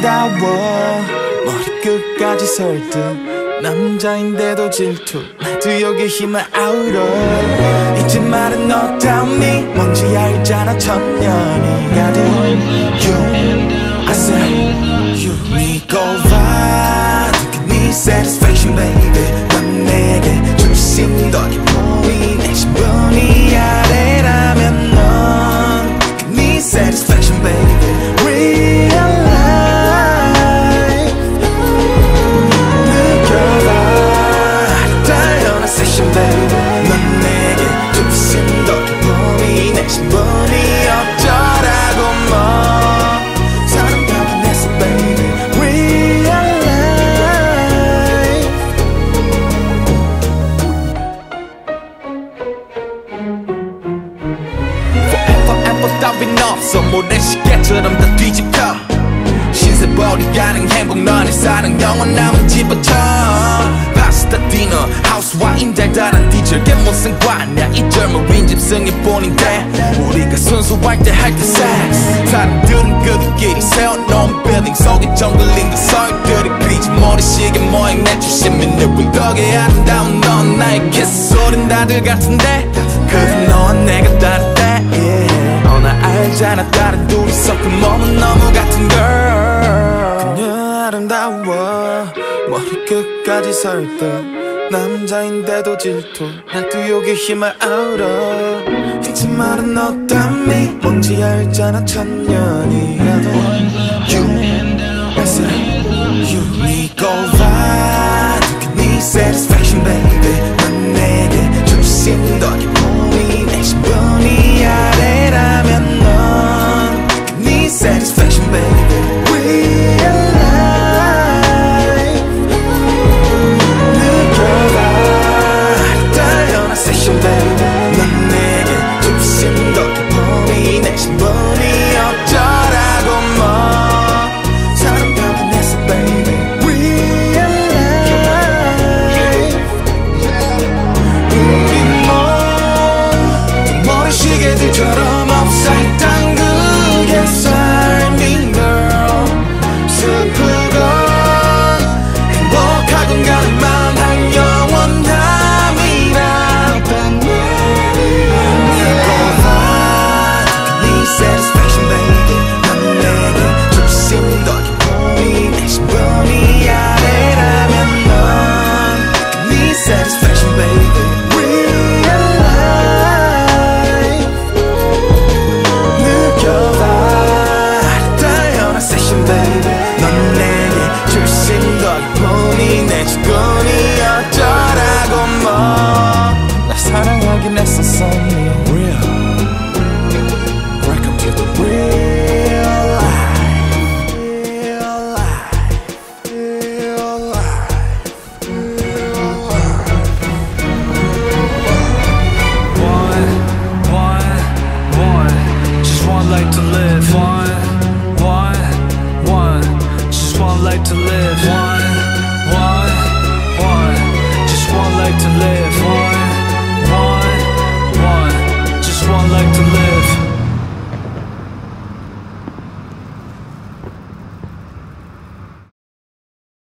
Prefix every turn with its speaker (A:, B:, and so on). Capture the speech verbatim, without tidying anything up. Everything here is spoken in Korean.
A: 아름다워 머리끝까지 설득 남자인데도 질투 나도 여기 힘을 아우러 잊지 말은 너 다음이 뭔지 알잖아 천년이 가도 You, I said You 믿고 봐 네 satisfaction baby 넌 내게 주신 더 기쁨이 내 신분이 아래라면 넌 네 satisfaction baby Real 따윈 없어 모래시계처럼 다 뒤집혀 신세벌이 가는 행복 너네 사랑 영원함을 집어쳐 파스타 디너 하우스와인 달달한 디저게 무슨 관이야 이 젊은 빈집승의 본인데 우리가 순수할 때 할 때 섹스 사람들은 그들끼리 세워놓은 빌딩 속에 정글린 그 서열들이 그리지 모래시계 모양 내주시면 늘 덕에 아름다운 넌 나의 키스 소린 다들 같은데 그들 너와 내가 다르대 yeah. 나 알잖아 다른 둘이서 그 몸은 너무 같은 girl 그녀 아름다워 머리끝까지 설득 남자인데도 질투 나도 여기 힘을 알아 잊지 말은 너 땀이 뭔지 알잖아 천년이라도 You, I said You 믿고 봐 네 satisfaction baby 넌 내게 주신 더 기쁨이 내 신분이 아래라면 넌 네 satisfaction baby Real life 느껴봐 따여나 session